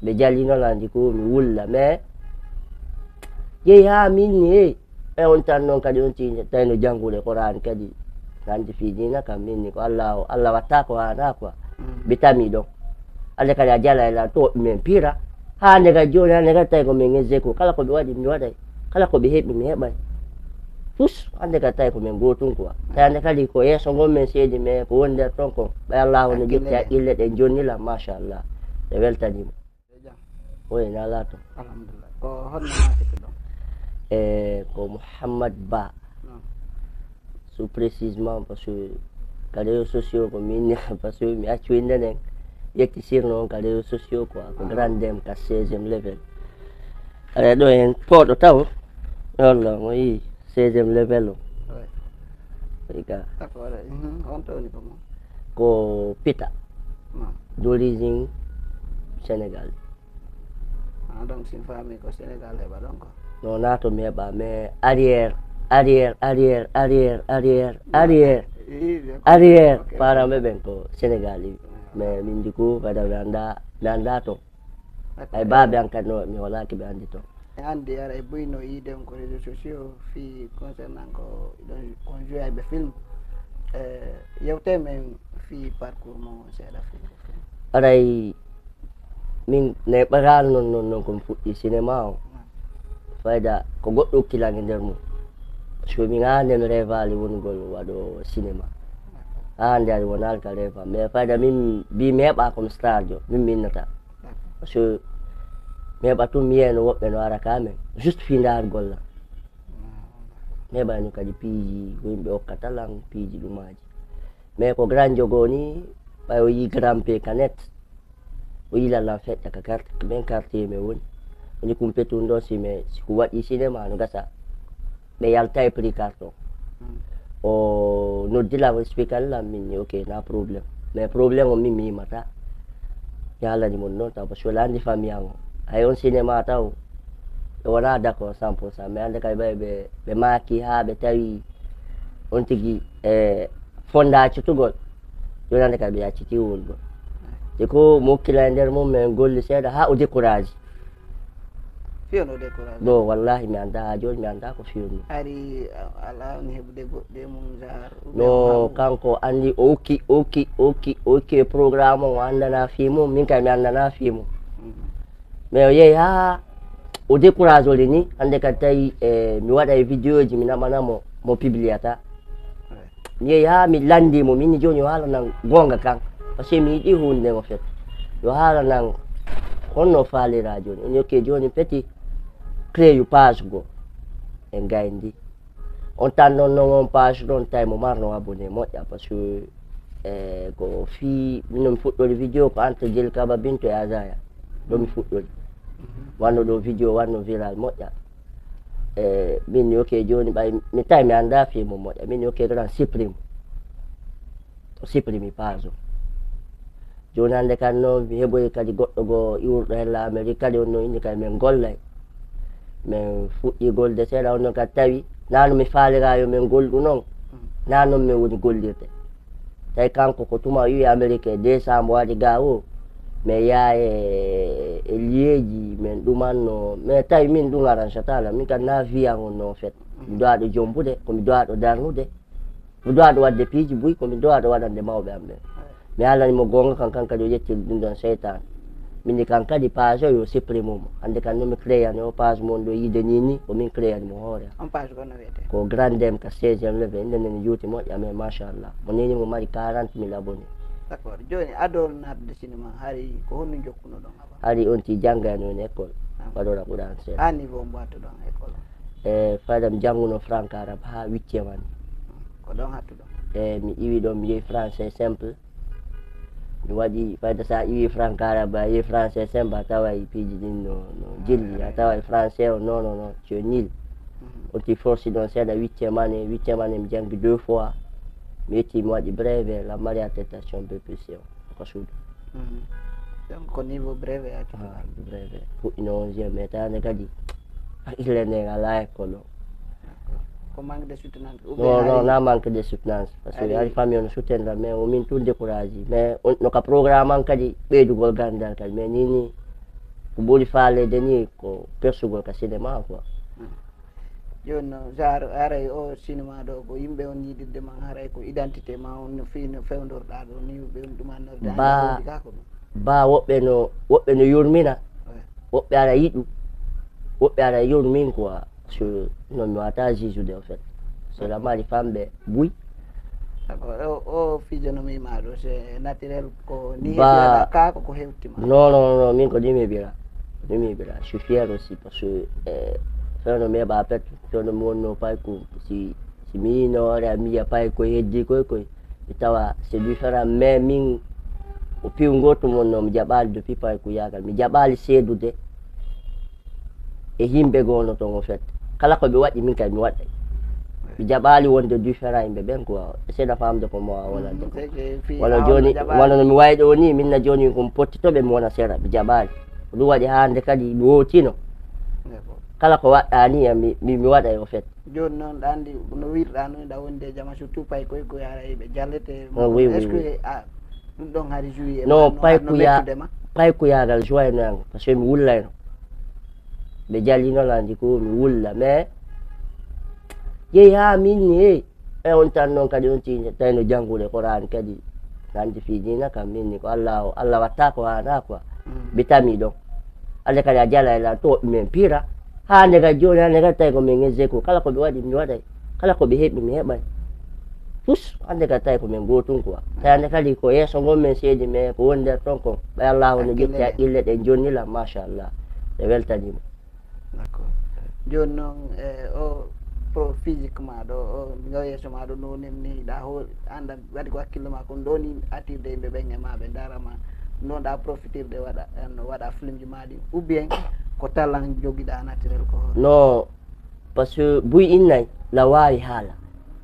ɓe jallinolandi ko mi wulla mais yehi ha minni e on tan noon kadi on tinde tawino janngude Qur'an kadi hande fiidina kam minni ko Allah watta ko hana quoi ɓe tami ɗon hande kadi a jala ela to woɓɓe men pira hande kadi joni hande kadi tawi komin exé ko kala koɓe waɗi mi waɗay kala koɓe heeɓi mi heɓay tous hande kadi tawi komin gotum quoi tawi hande kadi ko yesso gonmen seedi mais ko woni nder ton kon ɓay Allahu ne ƴetti haqqille ɗe jonnila machallah ɓe weltanima oye na ala ton alhamdulillah ko honno matito ɗon ko Mouhammad Ba so précisement parce que ka réseaux sociaux ko min parce que mi acci ndenen ƴetti sirno on ka réseaux sociaux quoi ko grande dame ka 16e level aɗa ɗo hen pooɗo taw walla mo yi 16e level o ka d'accord on tawni ko mo ko Pita d'origine Sénégal donc sin famille ko Sénégal heɓa ɗon ko non nato mi heɓa mais arrière paraɓe ɓen ko Sénégal mais min di ko kada mi anda to ay baaɓe an kadi no mi holaki ɓe andi to e hande ara e boyno yiiden ko réseaux sociaux fi concernant ko ɗon kon jouaɓe film yewte men fi parcours mo seeɗa fi aray min neɓatal noon komi fuɗɗi cinéma o fayda ko goɗɗo ukkilange nder mum parce que min hande mi rêvali wongol waɗo cinéma hande ari wonali ka rêva mais fayda min mbi mi heɓa comme star jo min mi innata parce que mi heɓa tum mi yiyeno woɓɓe no ara ka men juste fi ndar golla mi heɓani kadi piiji ko yimɓe hokkatalan piiji ɗumaji mais ko grand jogo ni ɓay o yi grand p canet o yilallan feƴƴa ka carte min quartier me woni woni kumpetum ɗo siko waɗi cinéma no gasa ɓe yalta e prix carton o noddilamo expliquanlam min ni ok na probléme mais probléme o min mi yimata mi haalani mon noon taw parce que la andi famille an o hay on cinéma taw ɓe wona d' accord 100% mais hande kadi ɓay ɓe maaki ha ɓe tawi on tigui e fonda accutugol joni hande kadi ɓe yacciti wolgol te ko mo hokkila e nder mum min golli seeɗa ha o décourage fiyano décourage bon wallahi mi anda ha joni mi anda ko fiyoni ari ala on heɓude goɗɗe mum jar no kanko andi o hokki programme o andana fimum min kay mi andana fimum mais o yeehi ha o décourage ole ni hande kadi tawi mi waɗa e vidéo ji mi naɓanamo mo publiata mi yeehi ha mi landimo minni joni yo haalanan gonga kan par ce que mi yiɗi hunde nden o fait yo haalanan honno faalira joni on yokke joni petit créé page go en gayndi on tan noon on page ɗon tawi mo marno abonné moƴƴa par ce que ko fi mino mi fuɗɗori vidéo ko entre Djel Kaba Binto e Azaya ɗo mi fuɗɗori wanno ɗo vidéo wanno viral moƴƴa min yokke joni ɓay mi tawi mi anda fimo moƴƴa min yokke grand supprime o supprimi page o joni hande kadi noon mi heɓoyi kadi goɗɗo go iwruɗo hella Amérique kadi on noon indi kadi min gollay min fuɗɗi golde seeɗa on noon kadi tawi nano mi faalirayo min golɗu noon na noon min woni gollirde tawi kanko ko tuma o wi Amérique décembre waɗi ga o min yaa e liyeji min ɗumanno mais tawi min ɗum aranchatala min kadi na wiyan on noon fait mi dowaɗo jombude komi dowaɗo darnude mi dowaɗo wadde piiji buy komi dowaɗo waɗande mawɓe am ɓen mi haalanimo gonga kan kadi o ƴetti ɗum ɗon seytane minni kan kadi page o yo supprime mo hande kan noon mi créani o page mon ɗo yiide ni komin créani mo hoore on page kono wiyete ko grande dame ka 16e level ndenen juuti moƴƴa mais machallah mo nini mo mari 40 000 abonné d' accord joni adol natde cinéma hari ko honno jokkuno ɗon hari on ti janggani on école waɗora ɓuran seeɗa ha niveau mbattuɗon école e fayda mi jannguno franc arabe ha 8e ani ko ɗon hattuɗon e mi iwi ɗon mi yehi français simple mi waɗi fayda sa iwi franc arabe a yehi français simple a taway piiji ɗin no jilli a taway français o non tu nil on ti forci ɗon seeɗa 8e année mi janggi 2 fois mi yetti mi waɗi brevet la mari attestation BPC o ko suudu donc ko niveau brevet accu brevet fuɗɗino 11e mais tawande kadi ille nden ala école o ko manque de soutenance non na manque de soutenance parce que hari famille no soutenra mais o min tout découragé mais no ka programme an kadi ɓeydugol gandal kadi mais nini ko ɓuri faalede ni ko persugol ka cinéma quoi. joni noon genre aray o cinéma ɗo ko yimɓe on yiɗidde ma haray ko identité ma on no fi no fewdorɗa ɗo ni ɓe ɗumannorde ka ko ɗum ba woɓɓe no yurmina woɓɓe ara yiɗu woɓɓe ara yurmin quoi so non mi wata jusude en fait so lamari famɓe buy d'accord o physionomie ma ɗo c'est naturel ko ni heɓiɗa ka ko hewtima non min ko ɗum heɓira je suis fier aussi parce que fewno mi heɓa pet fewno mi wonno pay ko si mi yino hoore am miya pay ko heddi koy mi tawa c'est différent mais min o piw gotum wonno mi jaɓali depuis pay ko yagal mi jaɓali seedude e yimɓe gono toon en fait kala ko ɓe waɗi min kay mi waɗay mi jaɓali wonde différent yimɓe ɓen quoi seeɗa famde ko mowa wonande ko walla joni walla no mi wayi ɗo ni minna joni komi pottitoɓe mi wona sera mi jaɓali ko ɗum waɗi hande kadi mi wotino kala ko waɗɗa ni mi waɗay en fait joni noon ɗa andi no wirɗa noon ɗa wonde jama surtout pay koy ko yara ɓe jallete est ce que ɗum ɗon haade joué non paykuyagal joynoyam par ce que mi wullayno ɓe jallinolandi ko mi wulla mais yeehi ha min ni on tan noon kadi on tini tawno janggude Qur'an kadi nandi fiidina kam min ni ko allah watta ko hana quoi ɓe tami ɗon ande kadi a jala ela to min pira hande kadi joni hande kadi tawi komin ŋezze ko kala koɓe waɗi mi waɗay kala koɓe heeɓi mi heɓay tous hande kadi tawi komin gotum quoi tawi hande kadi ko yesso gonmin seedi mais ko woni nder ton kon ɓay allahu no ƴetti haqqille ɗe jonnila machallah ɓe weltanima. D'accord joni noon o pro physique ma ɗo o ngaw yesso ma ɗo no nimni ɗa anda waɗi ko hakkille ma ko doni attirde yimɓe ɓen e ma ɓe darama non ɗa profitirde waɗa film ji ma ɗi ou bien ko talent joguiɗa naturel ko non par ce que buy innay la wawi haala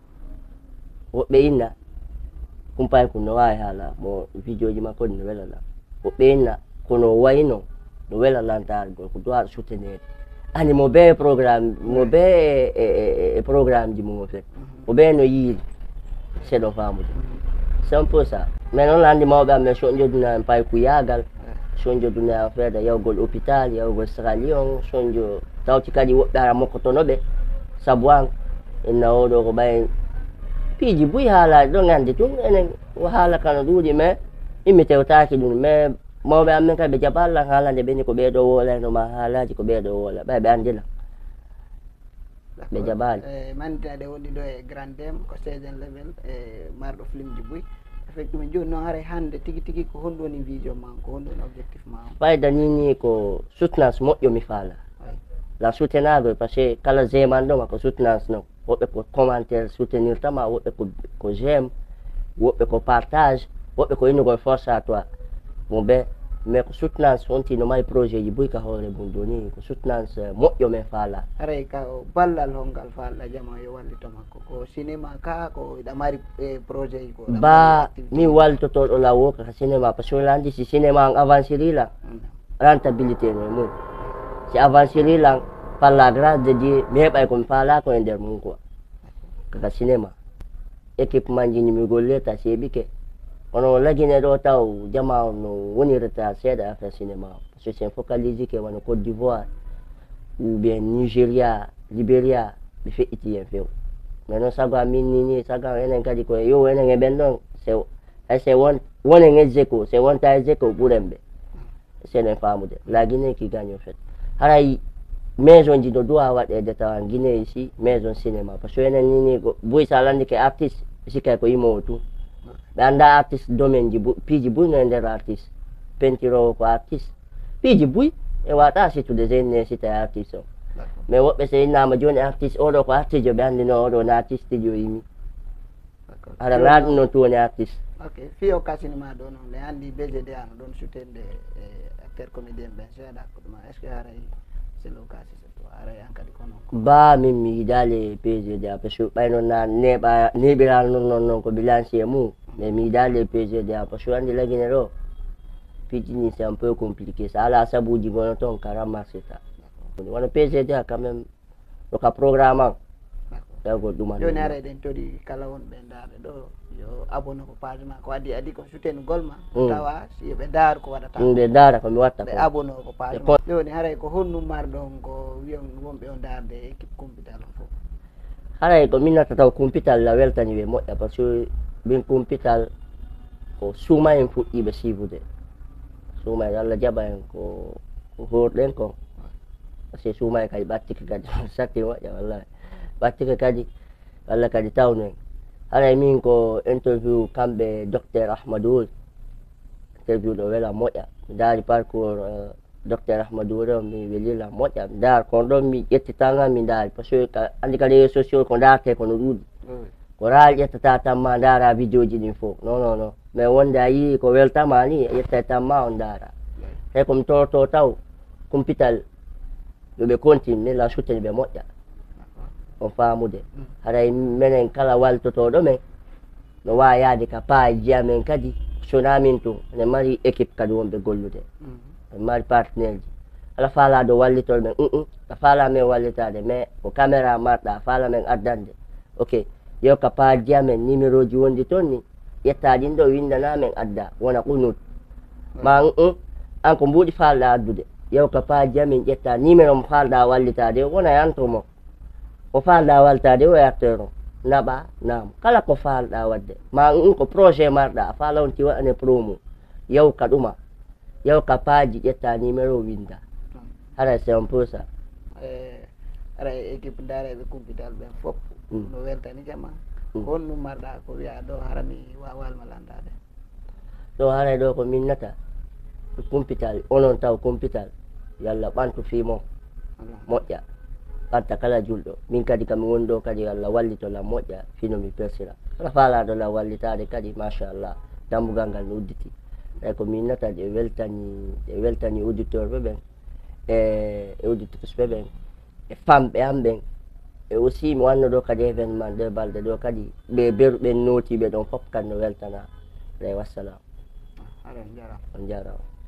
woɓɓe inna kumpay ko no wawi haala mo vidéo ji makko no welala woɓɓe inna kono wayno no welalantare gol ko dowaɗo soutenir ani mo be programme mo be e programme ji mum fait mo be no yiiri seeɗo famude c'est un peu ça mais noon andi mawɓe amen so joduna en pay ko yagal so joduna en feeda yawgol hôpital yawgol Sierra Leone sonjo tawti kadi woɓɓe ara mokkotonoɓe sabu an inna oɗo ko ɓay piiji buy haalaji ɗon andi tum enen haala kano ɗuuɗi mais immi tewtaki ɗum mais mawɓe amen kadi ɓe jaɓalla haalande ɓeni ko ɓeeɗo woolaynoma haalaji ko ɓeeɗo woola ɓay ɓe andila ɓe jaɓali manditaɗe woni ɗo e Grand Dame ko 16 level e marɗo film ji buy effectivement joni noon haray hande tigui tigui ko honɗum woni vision ma ko honɗum woni objectif ma o fayda ni ko soutenance moƴƴo mi faala la soutenago par ce que kala jeman ɗoma ko soutenance noon woɓɓe ko commentaire soutenir tama woɓɓe ko j'aime woɓɓe ko partage woɓɓe ko innugol force à toi mo ɓe mais ko soutenance wonti no mari projet ji buy ka hoore mum do ni ko soutenance moƴƴo men faala haray ka ballal hongal falɗa jama yo wallito makko ko cinéma ka ko ɗa mari projet ji ko ba min wallitotoɗo lawo kaka cinéma par ce que landi si cinéma en avanciri lan rentabilité no e mum si avanciri lan par la grâce de Dieu mi heɓay komi faala ko e nder mum quoi kaka cinéma équipement ji ni mi gollirta seeɓike ono lagine ɗo taw jama no wonirta seeɗa affaire cinéma parce que sen focalise ke wona Côte d'Ivoire ou bien Nigéria Libéria ɓe feƴƴiti hen few mais noon sago amin ni sago enen kadi koye yo enen e ɓen ɗon se wonen e zeko se wonta e zeko ɓuuren ɓe seɗen famude la Guinée qui gagne en fait haray maison ji no dowa waɗede tawa Guinée ici maison cinéma par ce que enen nini boy sa landi ke artiste sikkay ko yimowo tout ɓe anda artiste domaine ji piiji buy no e nder artiste peintirowo ko artiste piiji buy e waɗa sittude jenne sita e artiste o mais woɓɓe so innama joni artiste oɗo ko artiste jo ɓe andino oɗo no artiste jo yimi haɗa na ɗum noon tu woni artiste ok fiyo ka cinéma ɗo noon ɓe andi BGD ano ɗon sutende acteur comédien ɓen seeɗa ko ɗuma est ce que haray c'est le cas haray an kadi kono ba min mi yiidali PGD par ce que ɓayno na neɓiral noon ko bilanci e mum mais mi yiidali PGD par ce que andi lagine ɗo piijini c'est un peu compliqué sa ala sabuji gono toon ka ramasseta wono PGD quand même ɗoka programme an tago ɗuma joni ara eɗen toɗi kala wonɓe ndaarde ɗo yo abonné ko page ma ko adi ko soutengol ma tawa si ɓe daaro ko waɗata ɓe daara ko mi watta ɓe abonné ko page ma joni haray ko honnum marɗon ko wiyon wonɓe o ndaarde équipe compital on fof haray ko min natta taw compital la weltani ɓe moƴƴa par ce que min compital ko suuma en fuɗɗiɓe siibude suuma en Allah jaɓa en ko horɗen kon par ce que suuma en kadi ɓattike kadi satti moƴƴa wallahi ɓattike kadi Allah kadi tawno en haray min ko interview kamɓe docteur Ahmadou interview ɗo wela moƴƴa mi daari parcours docteur Ahmadou o mi welila moƴƴa mi daari kon ɗon mi ƴettitanga mi daari par ce que andi kadi réseaux sociaux ko darate kono ɗuuɗi ko raali ƴettata tan ma daara vidéo ji ɗin fof non mais wonde a yii ko weltama ni a ƴettat tan ma on daara tawi komi toroto taw compital yoɓe continue la soutene ɓe moƴƴa on faamude haray minen kala waltotoɗo men no wawi yaade ka paaji amen kadi sona min tun ene mari équipe kadi wonɓe gollude ene mari partenaire ji ala faalaɗo wallitol men a faala men wallitade mais ko caméra marɗa a faala men addande ok yo ka paaji amen numéro ji wondi toon ni ƴetta ɗin ɗo windana men adda wona qunut ma an ko mbuɗi falɗa addude yew ka paaji amen ƴetta numéro mo falɗa wallitade wona yantomo ko falɗa waltade o acteur o naɓa naam kala ko falɗa wadde ma ko projet marɗa a faala on ti waɗane promo yew ka ɗuma yew ka paaji ƴetta numéro o winda haɗa c'est un peu ça ara équipe daareɓe compital ɓen fof no weltani jama honnum marɗa ko wiya ɗo harami wawalma landade ɗo haray ɗo ko min nata compital onon taw compital yalla ɓantu fimo moƴƴa ɓanta kala julɗo min kadi kami woni ɗo kadi Allah wallitola moƴƴa fino mi persira kala faalaɗo la wallitade kadi machallah dambugal ngal no udditi tawi ko min nata ɗe weltani auditeur ɓe ɓen e auditrice ɓe ɓen e famɓe am ɓen e aussi mi wanno ɗo kadi événement nde balɗe ɗo kadi ɓe berɓen notiɓe ɗon fof kadi no weltana alay wassalam aɗa jarama on jarama